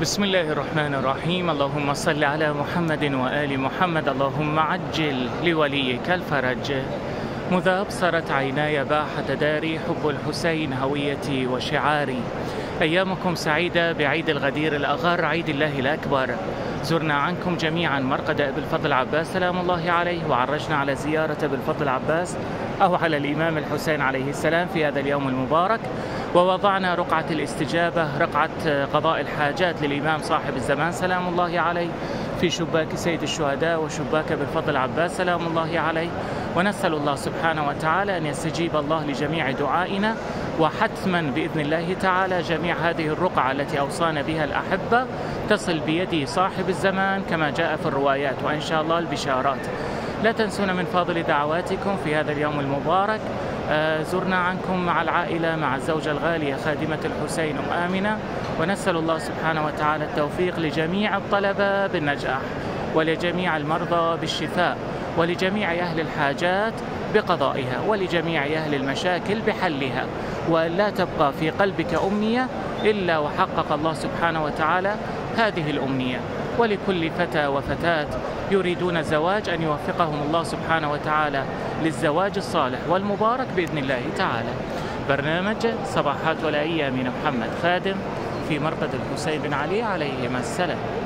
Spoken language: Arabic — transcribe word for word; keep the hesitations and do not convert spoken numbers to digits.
بسم الله الرحمن الرحيم. اللهم صل على محمد وآل محمد. اللهم عجل لوليك الفرج. مذ أبصرت عيناي باحة داري حب الحسين هويتي وشعاري. أيامكم سعيدة بعيد الغدير الأغر، عيد الله الأكبر. زرنا عنكم جميعا مرقد أبي الفضل عباس سلام الله عليه، وعرجنا على زيارة أبي الفضل عباس أو على الإمام الحسين عليه السلام في هذا اليوم المبارك، ووضعنا رقعة الاستجابة، رقعة قضاء الحاجات للإمام صاحب الزمان سلام الله عليه في شباك سيد الشهداء وشباك أبي الفضل عباس سلام الله عليه. ونسأل الله سبحانه وتعالى أن يستجيب الله لجميع دعائنا، وحتما بإذن الله تعالى جميع هذه الرقعة التي أوصانا بها الأحبة تصل بيد صاحب الزمان كما جاء في الروايات، وإن شاء الله البشارات. لا تنسونا من فاضل دعواتكم في هذا اليوم المبارك. آه زرنا عنكم مع العائلة، مع الزوجة الغالية خادمة الحسين أم آمنة، ونسأل الله سبحانه وتعالى التوفيق لجميع الطلبة بالنجاح، ولجميع المرضى بالشفاء، ولجميع أهل الحاجات بقضائها، ولجميع أهل المشاكل بحلها، وأن لا تبقى في قلبك أمنية إلا وحقق الله سبحانه وتعالى هذه الأمنية. ولكل فتى وفتاة يريدون زواج أن يوفقهم الله سبحانه وتعالى للزواج الصالح والمبارك بإذن الله تعالى. برنامج صباحات والأيام من محمد خادم في مرقد الحسين بن علي عليهما السلام.